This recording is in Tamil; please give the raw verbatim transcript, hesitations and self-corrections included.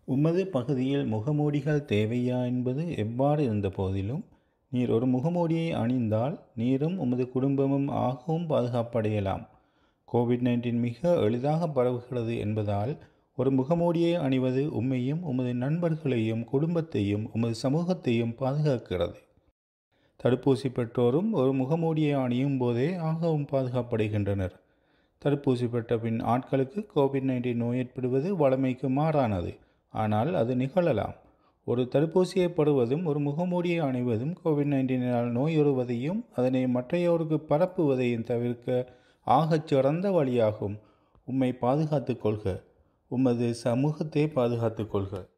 உமது பகுதியில் முகமூடிகள் தேவையா என்பது எவ்வாறு இருந்த போதிலும், நீர் ஒரு முகமூடியை அணிந்தால் நீரும் உமது குடும்பமும் ஆகவும் பாதுகாப்படையலாம். கோவிட் நைன்டீன் மிக எளிதாக பரவுகிறது என்பதால் ஒரு முகமூடியை அணிவது உம்மையும் உமது நண்பர்களையும் குடும்பத்தையும் உமது சமூகத்தையும் பாதுகாக்கிறது. தடுப்பூசி பெற்றோரும் ஒரு முகமூடியை அணியும் போதே ஆகவும் பாதுகாப்படைகின்றனர். தடுப்பூசி பெற்ற பின் ஆட்களுக்கு கோவிட் நைன்டீன் நோய் ஏற்படுவது வழமைக்கு மாறானது. ஆனால் அது நிகழலாம். ஒரு தடுப்பூசியை பெறுவதும் ஒரு முகமூடியை அணிவதும் கோவிட் நைன்டீனால் நோயுறுவதையும் அதனை மற்றையோருக்கு பரப்புவதையும் தவிர்க்க ஆகச் சிறந்த வழியாகும். உம்மை பாதுகாத்துக் கொள்க. உமது சமூகத்தை பாதுகாத்துக் கொள்க.